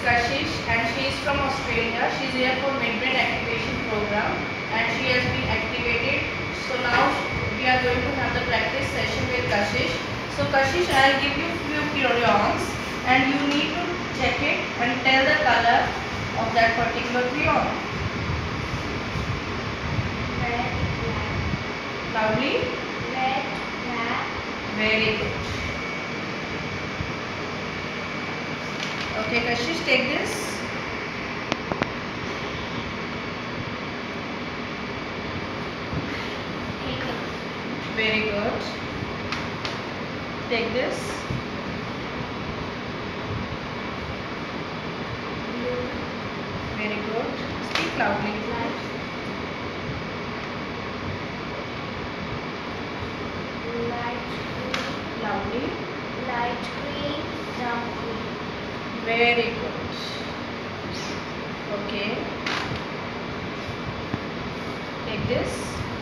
Kashish and she is from Australia. She is here for Midbrain activation program and she has been activated. So now we are going to have the practice session with Kashish. So Kashish, I will give you few crayons and you need to check it and tell the color of that particular crayon. Red, black. Loudly. Red, black. Very good. Okay, Kashish, take this. Very good. Take this. Blue. Very good. Speak loudly. Light. Light green. Loudly. Light green. Dark green. Very good. Okay. Take this.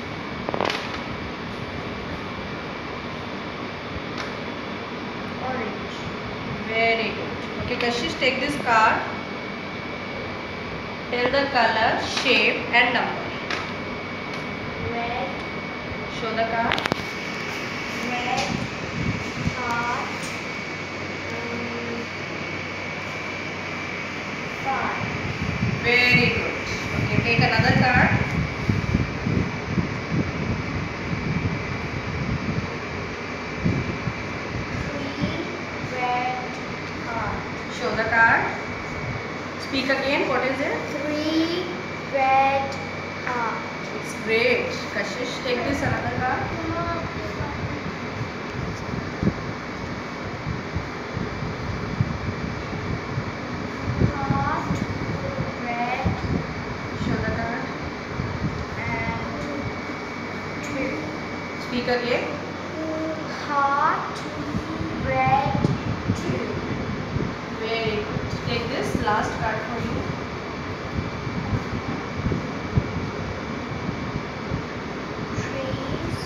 Orange. Very good. Okay, Kashish, take this card. Tell the color, shape and number. Red. Show the card. Red. Heart. 5. Very good. Okay, take another card. Show the card. Speak again. What is it? 3 red heart. It's great. Kashish, take this another card. Heart, red, Show the card. and 2. Speak again. Heart, red, 2. Very good. Take this last card for you. Trees,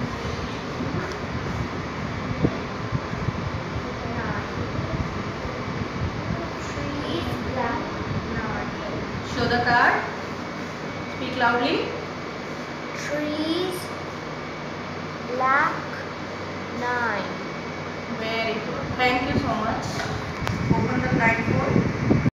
9. Trees, black, 9. Show the card. Speak loudly. Trees, black, 9. Very good. Thank you so much. Open the blindfold.